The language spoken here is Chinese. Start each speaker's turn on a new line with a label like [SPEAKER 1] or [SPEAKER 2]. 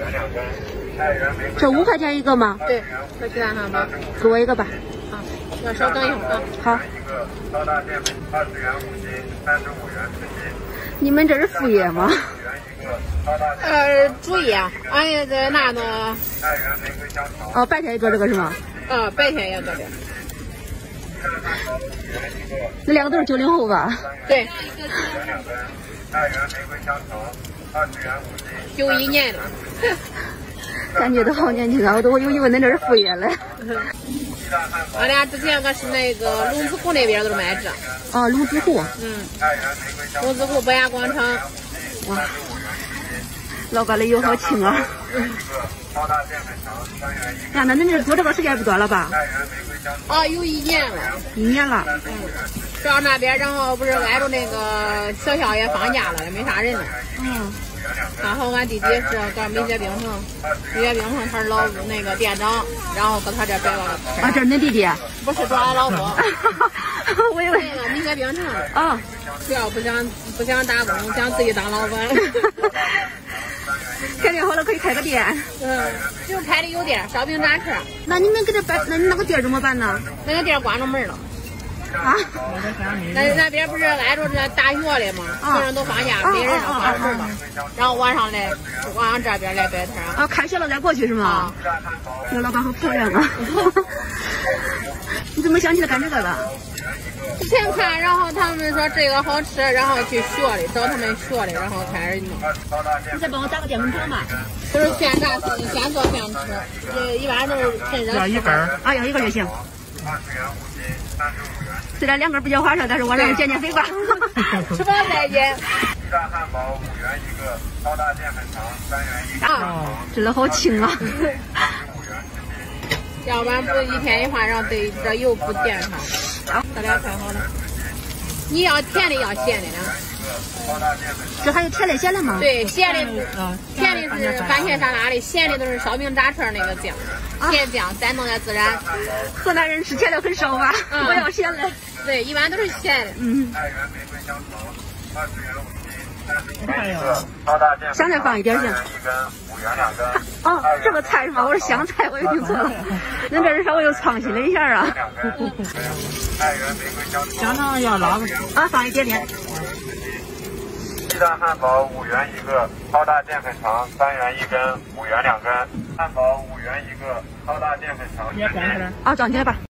[SPEAKER 1] 这5块钱一个吗？
[SPEAKER 2] 对，这鸡蛋汉堡。
[SPEAKER 1] 给我一个吧。
[SPEAKER 2] 啊，要稍等一会儿啊。
[SPEAKER 1] 好。你们这是副业吗？
[SPEAKER 2] 主业，俺也在那呢。
[SPEAKER 1] 哦，白天也做这个是吗？
[SPEAKER 2] 白天也做的。
[SPEAKER 1] 那2个都是90后吧？
[SPEAKER 2] 对。91年的。
[SPEAKER 1] 感觉都好年轻啊！我以为那这是副业嘞。
[SPEAKER 2] 俺俩之前可是那个龙子湖那边都是卖这。
[SPEAKER 1] 哦，龙子湖。
[SPEAKER 2] 龙子湖博雅广场。
[SPEAKER 1] 哇，老板的油好轻啊！呀，那你做这个时间不短了吧？
[SPEAKER 2] 有1年了。
[SPEAKER 1] 1年了。
[SPEAKER 2] 主要那边，然后不是挨着那个学校也放假了，也没啥人了。刚好俺弟弟是搁米血冰城，他是老那个店长，然后搁他这摆了。
[SPEAKER 1] 这是恁弟弟？
[SPEAKER 2] 不是，找俺老婆。
[SPEAKER 1] 我以为
[SPEAKER 2] 那个米血冰城。主要不想打工，想自己当老板。
[SPEAKER 1] 改变好了可以开个店。
[SPEAKER 2] 就开的有店，烧饼炸翅。
[SPEAKER 1] 那你们给他摆，那你那个店怎么办呢？
[SPEAKER 2] 那个店关着门了。那边不是挨着这大学的吗？学生都放假，没人了，关门了。然后晚上这边来摆摊。
[SPEAKER 1] 开学了再过去是吗？那老板好漂亮啊！你怎么想起来干这个的？
[SPEAKER 2] 之前看，然后他们说这个好吃，然后去学的，找他们学的，然后开始弄。
[SPEAKER 1] 你再帮我打个电粉肠吧。
[SPEAKER 2] 都是现炸的，现做现吃。一般都是趁热。
[SPEAKER 1] 要1根儿。要1根就行。虽然2根比较划算，但是我让人减肥吧。
[SPEAKER 2] 吃饱再减。
[SPEAKER 3] 鸡蛋汉堡5元一个，超大淀粉肠3元一个。
[SPEAKER 1] 真的好轻啊！
[SPEAKER 2] 要不然不一天一换，然后对这油不垫上。咱俩快好了。你要甜的要咸的呢？
[SPEAKER 1] 这还有甜的咸的吗？
[SPEAKER 2] 对，咸的是番茄沙拉的，咸的都是烧饼炸翅那个酱，甜酱再弄点孜然。
[SPEAKER 1] 河南人吃甜的很少吧？我要咸的。
[SPEAKER 2] 对，一般都是咸的。
[SPEAKER 1] 香菜放一点行。这个菜是吗？我是香菜，我又听错了。恁这是稍微又创新了一下啊。
[SPEAKER 4] 香肠要拉个
[SPEAKER 1] 放一点点。
[SPEAKER 3] 鸡蛋汉堡5元一个，超大淀粉肠3元1根，5元2根。汉堡5元一个，超大淀粉肠。
[SPEAKER 1] 装起来吧。